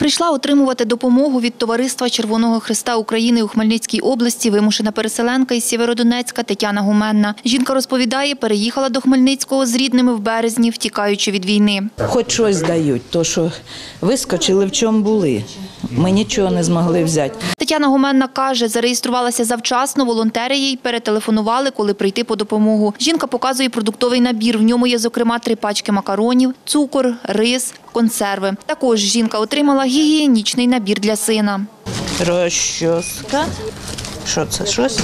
Прийшла отримувати допомогу від Товариства Червоного Хреста України у Хмельницькій області вимушена переселенка із Сєвєродонецька Тетяна Гуменна. Жінка розповідає, переїхала до Хмельницького з рідними в березні, втікаючи від війни. Хоч щось дають, то що вискочили в чому були. Ми нічого не змогли взяти. Тетяна Гуменна каже, зареєструвалася завчасно, волонтери їй перетелефонували, коли прийти по допомогу. Жінка показує продуктовий набір. В ньому є, зокрема, 3 пачки макаронів, цукор, рис, консерви. Також жінка отримала гігієнічний набір для сина. Розчоска. Що це? Щось?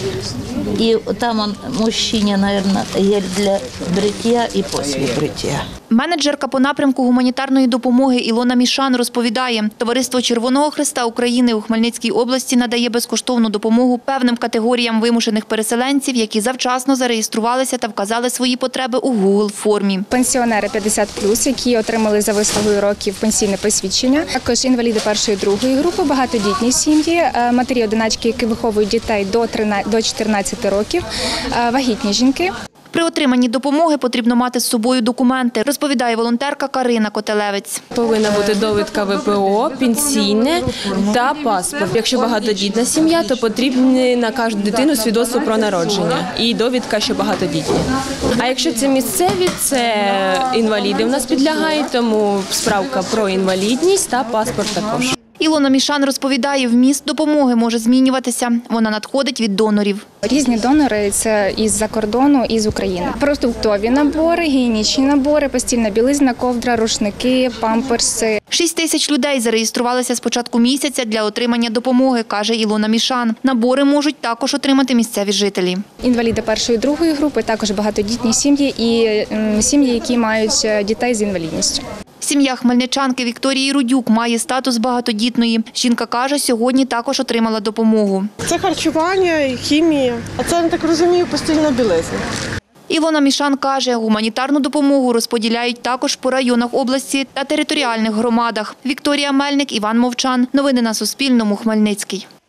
І там мужчині, мабуть, є для бриття і після бриття. Менеджерка по напрямку гуманітарної допомоги Ілона Мішан розповідає, Товариство Червоного Хреста України у Хмельницькій області надає безкоштовну допомогу певним категоріям вимушених переселенців, які завчасно зареєструвалися та вказали свої потреби у Google-формі. Пенсіонери 50+, які отримали за вислугою років пенсійне посвідчення, також інваліди першої, другої групи, багатодітні сім'ї, матері-одиначки, які виховують дітей до 14 років, вагітні жінки. При отриманні допомоги потрібно мати з собою документи, розповідає волонтерка Карина Котелевець. Повинна бути довідка ВПО, пенсійне та паспорт. Якщо багатодітна сім'я, то потрібно на кожну дитину свідоцтво про народження і довідка, що багатодітні. А якщо це місцеві, це інваліди в нас підлягають, тому справка про інвалідність та паспорт також. Ілона Мішан розповідає, вміст допомоги може змінюватися. Вона надходить від донорів. Різні донори – це із-за кордону, і з України. Продуктові набори, гігієнічні набори, постільна білизна, ковдра, рушники, памперси. 6 тисяч людей зареєструвалися з початку місяця для отримання допомоги, каже Ілона Мішан. Набори можуть також отримати місцеві жителі. Інваліди першої, другої групи, також багатодітні сім'ї і сім'ї, які мають дітей з інвалідністю. Сім'я хмельничанки Вікторії Рудюк має статус багатодітної. Жінка каже, сьогодні також отримала допомогу. Це харчування, хімія, а це, я так розумію, постільна білизна. Ілона Мішан каже, гуманітарну допомогу розподіляють також по районах області та територіальних громадах. Вікторія Мельник, Іван Мовчан. Новини на Суспільному. Хмельницький.